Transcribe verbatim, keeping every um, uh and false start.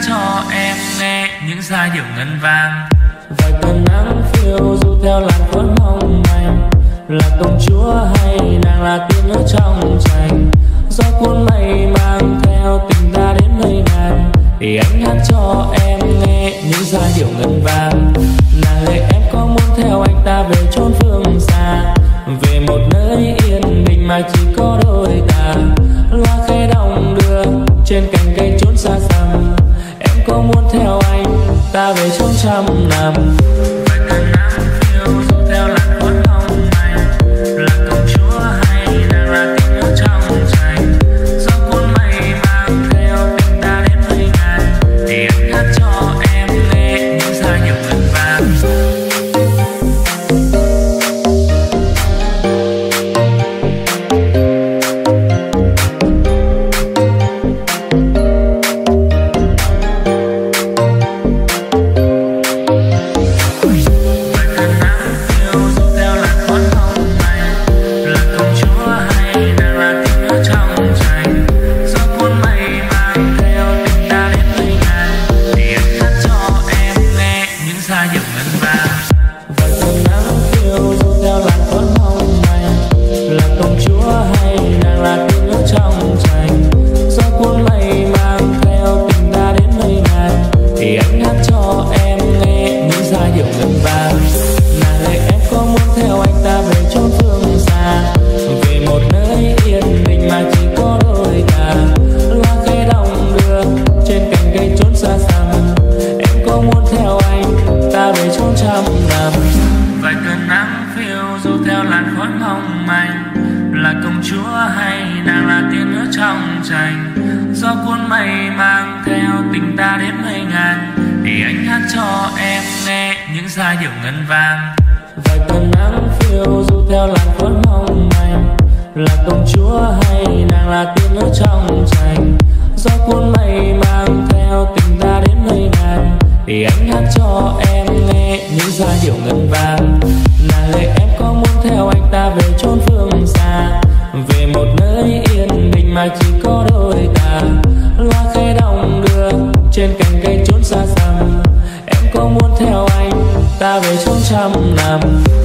cho em nghe những giai điệu ngân vang. Vài cơn nắng phiêu du theo làn khói mong manh, là công chúa hay nàng là tiên nữ trong tranh. Gió cuốn mây mang theo tình ta đến nơi ngàn, thì anh hát cho em nghe những giai điệu ngân vang. Nàng ơi em có muốn theo anh ta về chốn phương xa, về một nơi yên bình mà chỉ có đôi ta. Loa khẽ đong đưa trên cành cây chốn xa xăm, em có muốn theo anh ta về chốn trăm năm. Vài cơn nắng phiêu du theo làn khói mong manh, là công chúa hay nàng là tiên nữ trong tranh. Gió cuốn mây mang theo tình ta đến nơi ngàn, thì anh hát cho em nghe những giai điệu ngân vang. Vài cơn nắng phiêu du theo làn khói mong manh, là công chúa hay nàng là tiên nữ trong tranh. Gió cuốn mây mang theo tình ta đến nơi ngàn, thì anh hát cho em nghe những giai điệu ngân vang. Vài cơn nắng phiêu du theo làn khói mong manh, là công chúa hay nàng là tiên nữ trong tranh. Gió cuốn mây mang theo tình ta đến nơi ngàn, thì anh hát cho em nghe những giai điệu ngân vang. Nàng ơi em có muốn theo anh ta về chốn phương xa, về một nơi yên bình mà chỉ có đôi ta. Loa khẽ đong đưa trên cành cây chốn xa xăm, em có muốn theo anh ta về chốn trăm năm.